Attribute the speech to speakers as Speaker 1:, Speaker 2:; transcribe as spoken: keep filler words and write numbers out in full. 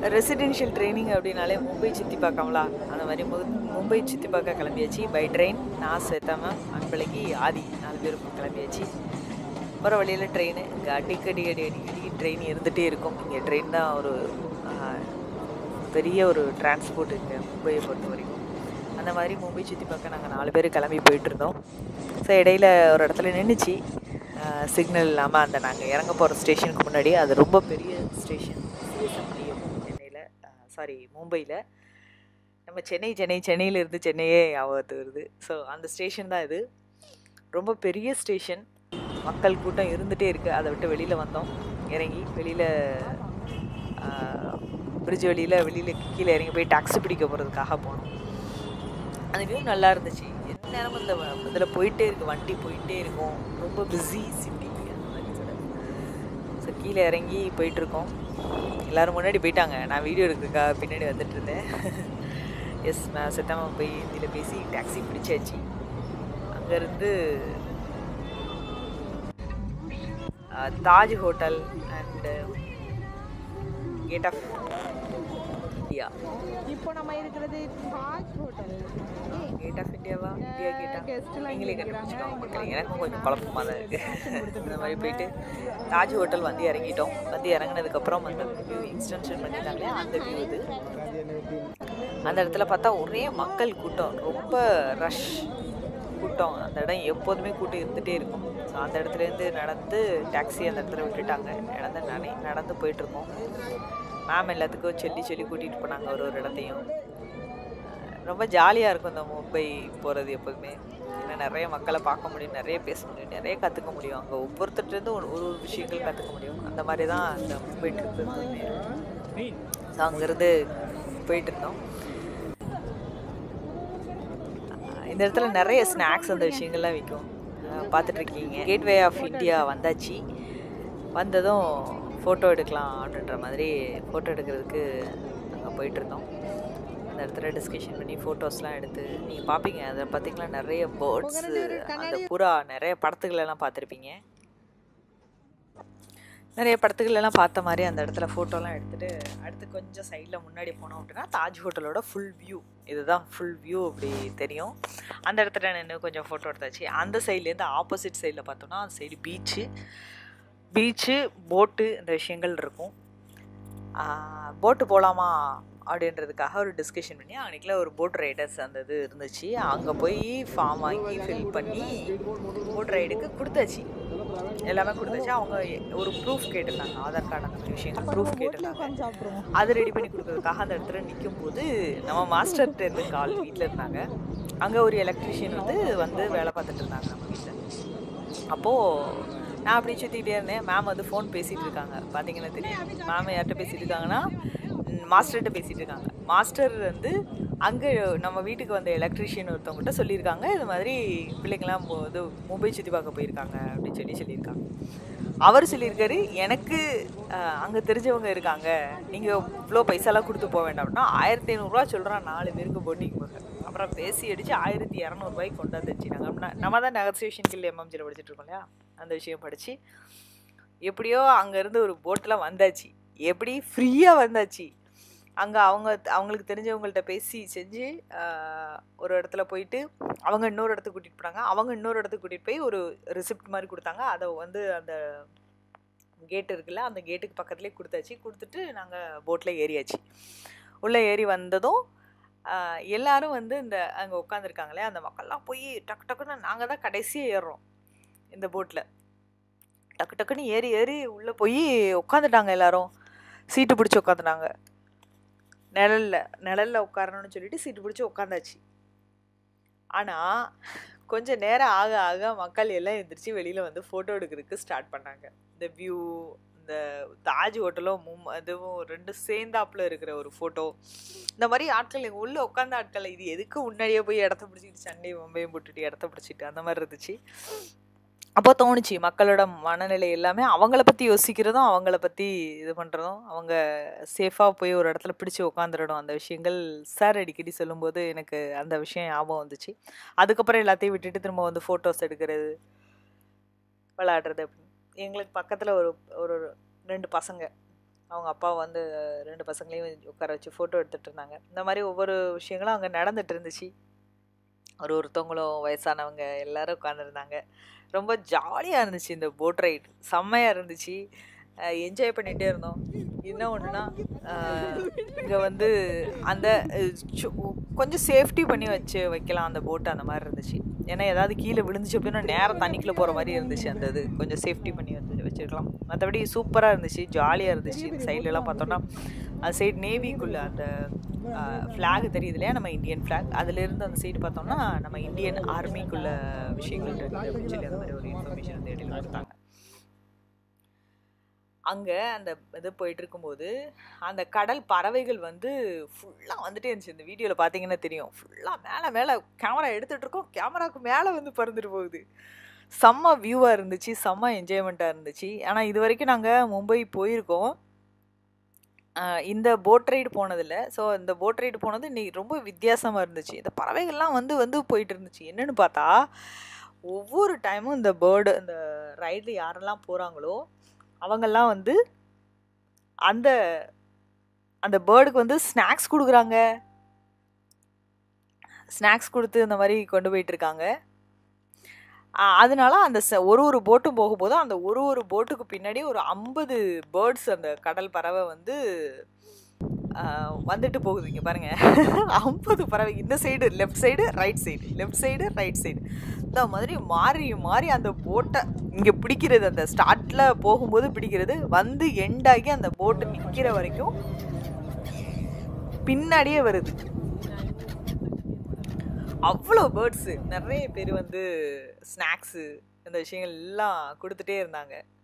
Speaker 1: Residential training அப்படின்னாலே மும்பை சுற்றி பார்க்காமலா, அந்த மாதிரி மு மும்பை சுற்றி பார்க்க கிளம்பியாச்சு பை ட்ரெயின். நான் ஸ்வேதா மேம், அன்பழகி, ஆதி நாலு பேரும் கிளம்பியாச்சு. போகிற வழியில் ட்ரெயின் இங்கே அடிக்கடி அடி அடிக்கடி ட்ரெயின் இருந்துகிட்டே இருக்கும். இங்கே ட்ரெயின் தான் ஒரு பெரிய ஒரு டிரான்ஸ்போர்ட் இங்கே மும்பையை பொறுத்த வரைக்கும். அந்த மாதிரி மும்பை சுற்றி பார்க்க நாங்கள் நாலு பேர் கிளம்பி போயிட்டுருந்தோம். ஸோ இடையில ஒரு இடத்துல நின்றுச்சு சிக்னல் இல்லாமல். அந்த நாங்கள் இறங்க போகிற ஸ்டேஷனுக்கு முன்னாடி, அது ரொம்ப பெரிய ஸ்டேஷன் சிஎஸ்எம்டிஎம் சென்னையில், சாரி மும்பையில். நம்ம சென்னை சென்னை சென்னையிலேருந்து சென்னையே ஆபத்து வருது. ஸோ அந்த ஸ்டேஷன் தான் இது. ரொம்ப பெரிய ஸ்டேஷன், மக்கள் கூட்டம் இருந்துகிட்டே இருக்குது. அதை விட்டு வெளியில் வந்தோம். இறங்கி வெளியில் பிரிட்ஜ் வெளியில் வெளியில் கீழே இறங்கி போய் டாக்ஸி பிடிக்க போகிறதுக்காக போனோம். அந்த வியூ நல்லா இருந்துச்சு. எந்த நேரமும் இந்த இதில் போயிட்டே இருக்குது, வண்டி போயிட்டே இருக்கும். ரொம்ப பிஸி சிட்டி அந்த மாதிரி சொல்ல. ஸோ கீழே இறங்கி போயிட்டுருக்கோம். எல்லோரும் முன்னாடி போயிட்டாங்க, நான் வீடியோ எடுக்கிறதுக்காக பின்னாடி வந்துட்டு இருந்தேன். எஸ், நான் சுத்தமாக போய் இதில் பேசி டாக்ஸி பிடிச்சாச்சு. அங்கேருந்து Taj hotel and gate of India.
Speaker 2: இப்போ நம்ம இருக்கிறது தாஜ் ஹோட்டல்.
Speaker 1: கேட் ஆஃப் இந்தியாவா, இந்தியா கேட்டா நீங்களே கண்டுபிடிச்சிக்கோங்க மக்கள். எனக்கும் கொஞ்சம் குழப்பமாக தான் இருக்குது. இந்த மாதிரி போயிட்டு தாஜ் ஹோட்டல் வந்து இறங்கிட்டோம். வந்து இறங்கினதுக்கப்புறம் அந்த வியூ எக்ஸ்டென்ஷன் பண்ணிட்டாங்களே, அந்த வியூ இது. அந்த இடத்துல பார்த்தா ஒரே மக்கள் கூட்டம், ரொம்ப ரஷ் கூட்டம். அந்த இடம் எப்போதுமே கூட்டம் இருந்துகிட்டே இருக்கும். ஸோ அந்த இடத்துலேருந்து நடந்து டாக்ஸி அந்த இடத்துல விட்டுட்டாங்க. நடந்து நடை நடந்து போயிட்டுருக்கோம். மேம் எல்லாத்துக்கும் சொல்லி சொல்லி கூட்டிகிட்டு போனாங்க ஒரு ஒரு இடத்தையும். ரொம்ப ஜாலியாக இருக்கும் இந்த மும்பை போகிறது எப்போதுமே. ஏன்னா நிறைய மக்களை பார்க்க முடியும், நிறைய பேச முடியும், நிறைய கற்றுக்க முடியும். அங்கே ஒவ்வொருத்தர்லேருந்து ஒரு ஒரு விஷயங்கள் கற்றுக்க முடியும். அந்த மாதிரி தான் அந்த மும்பை ட்ரிப் எப்போதுமே. ஸோ அங்கேருந்து போயிட்டு இருந்தோம். இந்த இடத்துல நிறைய ஸ்நாக்ஸ் அந்த விஷயங்கள்லாம் விற்கும், பார்த்துட்ருக்கீங்க. கேட்வே ஆஃப் இந்தியா வந்தாச்சு. வந்ததும் ஃபோட்டோ எடுக்கலாம் அப்படின்ற மாதிரி ஃபோட்டோ எடுக்கிறதுக்கு நாங்கள் போயிட்டுருந்தோம். அந்த இடத்துல டிஸ்கஷன் பண்ணி ஃபோட்டோஸ்லாம் எடுத்து நீங்கள் பார்ப்பீங்க. அதில் பார்த்திங்கன்னா நிறைய பேர்ட்ஸு, அந்த புறா, நிறைய படத்துகளெல்லாம் பார்த்துருப்பீங்க. நிறைய படத்துகளெல்லாம் பார்த்த மாதிரி அந்த இடத்துல ஃபோட்டோலாம் எடுத்துகிட்டு அடுத்து கொஞ்சம் சைடில் முன்னாடி போனோம் அப்படின்னா தாஜ் ஹோட்டலோட ஃபுல் வியூ. இதுதான் ஃபுல் வியூ அப்படி தெரியும். அந்த இடத்துல நின்று கொஞ்சம் ஃபோட்டோ எடுத்தாச்சு. அந்த சைட்லேருந்து ஆப்போசிட் சைடில் பார்த்தோன்னா அந்த சைடு பீச்சு பீச்சு போட்டு இந்த விஷயங்கள் இருக்கும். போட்டு போகலாமா அப்படின்றதுக்காக ஒரு டிஸ்கஷன் பண்ணி அன்றைக்கில் ஒரு போட் ரைடர்ஸ் அந்த இது இருந்துச்சு. அங்கே போய் ஃபார்ம் வாங்கி ஃபில் பண்ணி போட் ரைடுக்கு கொடுத்தாச்சு. எல்லாமே கொடுத்தாச்சு. அவங்க ஒரு ப்ரூஃப் கேட்டிருந்தாங்க, ஆதார் கார்டு அந்த மாதிரி விஷயங்கள் ப்ரூஃப் கேட்டிருந்தாங்க. அது ரெடி பண்ணி கொடுக்கறதுக்காக அந்த இடத்துல நிற்கும் போது நம்ம மாஸ்டர்கிட்ட இருந்து கால் வீட்டில் இருந்தாங்க. அங்கே ஒரு எலக்ட்ரிஷியன் வந்து வந்து வேலை பார்த்துட்டு இருந்தாங்க நம்ம வீட்டில். அப்போது நான் அப்படி சுற்றிக்கிட்டே இருந்தேன். மேம் வந்து ஃபோன் பேசிகிட்டு இருக்காங்க. பார்த்தீங்கன்னா தெரியும், மேம் யார்கிட்ட பேசிகிட்டு இருக்காங்கன்னா மாஸ்டர்கிட்ட பேசிகிட்டு இருக்காங்க. மாஸ்டர் வந்து அங்கே நம்ம வீட்டுக்கு வந்த எலக்ட்ரிஷியன் ஒருத்தவங்ககிட்ட சொல்லியிருக்காங்க, இது மாதிரி பிள்ளைங்களாம் இது மும்பை சுற்றி பார்க்க போயிருக்காங்க அப்படின்னு சொல்லி சொல்லியிருக்காங்க. அவர் சொல்லியிருக்காரு, எனக்கு அங்கே தெரிஞ்சவங்க இருக்காங்க, நீங்கள் இவ்வளோ பைசாலாம் கொடுத்து போக வேண்டாம் அப்படின்னா ஆயிரத்தி ஐநூறுரூவா சொல்கிறான் நாலு பேருக்கு போட்டிங் போக. அப்புறம் பேசி அடித்து ஆயிரத்தி இரநூறுபாய்க்கு கொண்டாந்துச்சு. நாங்கள் நம்ம தான் நெகோசியேஷன் கில் எம்எம்ஜியில் படிச்சுட்டு இருக்கோம் இல்லையா, அந்த விஷயம் படித்து எப்படியோ அங்கேருந்து ஒரு போட்டில் வந்தாச்சு. எப்படி ஃப்ரீயாக வந்தாச்சு. அங்கே அவங்க அவங்களுக்கு தெரிஞ்சவங்கள்ட்ட பேசி செஞ்சு ஒரு இடத்துல போயிட்டு அவங்க இன்னொரு இடத்துக்கு கூட்டிகிட்டு போனாங்க. அவங்க இன்னொரு இடத்துக்கு கூட்டிகிட்டு போய் ஒரு ரிசிப்ட் மாதிரி கொடுத்தாங்க. அதை வந்து அந்த கேட்டு இருக்குல்ல, அந்த கேட்டுக்கு பக்கத்துலேயே கொடுத்தாச்சு. கொடுத்துட்டு நாங்கள் போட்டில் ஏறியாச்சு. உள்ளே ஏறி வந்ததும் எல்லோரும் வந்து இந்த அங்கே உட்காந்துருக்காங்களே அந்த மக்கள்லாம் போய் டக்கு டக்குன்னு நாங்கள் தான் கடைசியாக ஏறுறோம் இந்த போட்டில். டக்கு டக்குன்னு ஏறி ஏறி உள்ளே போய் உட்காந்துட்டாங்க. எல்லோரும் சீட்டு பிடிச்சி உட்காந்துட்டாங்க. நிழலில் நிழலில் உட்காரணும்னு சொல்லிட்டு சீட்டு பிடிச்சி உட்காந்தாச்சு. ஆனால் கொஞ்சம் நேரம் ஆக ஆக மக்கள் எல்லாம் எழுந்திரிச்சு வெளியில் வந்து ஃபோட்டோ எடுக்கிறதுக்கு ஸ்டார்ட் பண்ணாங்க. இந்த வியூ, இந்த தாஜ் ஹோட்டலும் மும் அதுவும் ரெண்டு சேர்ந்தாப்பில் இருக்கிற ஒரு ஃபோட்டோ. இந்த மாதிரி ஆட்கள் எங்கள் உள்ளே உட்காந்த ஆட்கள் இது எதுக்கு முன்னாடியே போய் இடத்த பிடிச்சிக்கிட்டு சண்டை மும்பையும் போட்டுட்டு இடத்த பிடிச்சிட்டு அந்த மாதிரி இருந்துச்சு. அப்போ தோணுச்சு மக்களோட மனநிலை எல்லாமே அவங்கள பற்றி யோசிக்கிறதும் அவங்கள பற்றி இது பண்ணுறதும் அவங்க சேஃபாக போய் ஒரு இடத்துல பிடிச்சி உட்காந்துடணும். அந்த விஷயங்கள் சார் அடிக்கடி சொல்லும்போது எனக்கு அந்த விஷயம் ஞாபகம் வந்துச்சு. அதுக்கப்புறம் எல்லாத்தையும் விட்டுட்டு திரும்ப வந்து ஃபோட்டோஸ் எடுக்கிறது, விளையாடுறது அப்படின்னு. எங்களுக்கு பக்கத்தில் ஒரு ஒரு ரெண்டு பசங்க அவங்க அப்பா வந்து ரெண்டு பசங்களையும் உட்கார வச்சு ஃபோட்டோ எடுத்துகிட்டு இருந்தாங்க. இந்த மாதிரி ஒவ்வொரு விஷயங்களும் அங்கே நடந்துட்டு இருந்துச்சு. ஒரு ஒருத்தவங்களும் வயசானவங்க எல்லாரும் உட்காந்துருந்தாங்க. ரொம்ப ஜாலியாக இருந்துச்சு இந்த போட் ரைடு, செம்மையாக இருந்துச்சு. என்ஜாய் பண்ணிகிட்டே இருந்தோம். என்ன ஒன்றுனா இங்கே வந்து அந்த கொஞ்சம் சேஃப்டி பண்ணி வச்சு வைக்கலாம் அந்த போட்டு, அந்த மாதிரி இருந்துச்சு. ஏன்னா ஏதாவது கீழே விழுந்துச்சு அப்படின்னா நேரம் தண்ணிக்குள்ளே போகிற மாதிரி இருந்துச்சு. அந்த இது கொஞ்சம் சேஃப்டி பண்ணி வந்து வச்சுருக்கலாம். மற்றபடி சூப்பராக இருந்துச்சு, ஜாலியாக இருந்துச்சு. இந்த சைட்லலாம் பார்த்தோன்னா அந்த சைடு நேவிக்குள்ளே அந்த ஃப்ளாக் தெரியுது இல்லையா, நம்ம இந்தியன் ஃப்ளாக், அதுலேருந்து அந்த சைடு பார்த்தோம்னா நம்ம இந்தியன் ஆர்மிக்குள்ள விஷயங்கள் இருக்குது அப்படின்னு சொல்லி அந்த மாதிரி ஒரு இன்ஃபர்மேஷன் வந்து இடையில கொடுத்தாங்க. அங்கே அந்த இது போயிட்டு இருக்கும்போது அந்த கடல் பறவைகள் வந்து ஃபுல்லாக வந்துட்டே இருந்துச்சு. இந்த வீடியோவில் பார்த்தீங்கன்னா தெரியும், ஃபுல்லாக மேலே மேலே கேமரா எடுத்துகிட்டு இருக்கோம், கேமராவுக்கு மேலே வந்து பறந்துட்டு போகுது. செம்ம வியூவாக இருந்துச்சு, செம்ம என்ஜாய்மெண்ட்டாக இருந்துச்சு. ஆனால் இது வரைக்கும் நாங்கள் மும்பை போயிருக்கோம், இந்த போட் ரைடு போனதில்லை. ஸோ இந்த போட் ரைடு போனது இன்னைக்கு ரொம்ப வித்தியாசமாக இருந்துச்சு. இந்த பறவைகள்லாம் வந்து வந்து போயிட்டு இருந்துச்சு. என்னென்னு பார்த்தா ஒவ்வொரு டைமும் இந்த பேர்டு இந்த ரைடில் யாரெல்லாம் போகிறாங்களோ அவங்கெல்லாம் வந்து அந்த அந்த பேர்டுக்கு வந்து ஸ்நாக்ஸ் கொடுக்குறாங்க. ஸ்நாக்ஸ் கொடுத்து இந்த மாதிரி கொண்டு போயிட்டுருக்காங்க. அதனால அந்த ஒரு ஒரு போட்டும் போகும்போது அந்த ஒரு ஒரு போட்டுக்கு பின்னாடி ஒரு ஐம்பது பேர்ட்ஸ் அந்த கடல் பறவை வந்து வந்துட்டு போகுது. இங்கே பாருங்கள், ஐம்பது பறவை இந்த side left side right side, left side right side, இந்த மாதிரி மாறி மாறி அந்த போட்டை இங்கே பிடிக்கிறது. அந்த ஸ்டார்ட்டில் போகும்போது பிடிக்கிறது, வந்து எண்டாகி அந்த போட்டு நிற்கிற வரைக்கும் பின்னாடியே வருது. அவ்வளோ பேர்ட்ஸு, நிறைய பேர் வந்து ஸ்நாக்ஸு இந்த விஷயங்கள் எல்லாம் கொடுத்துட்டே இருந்தாங்க.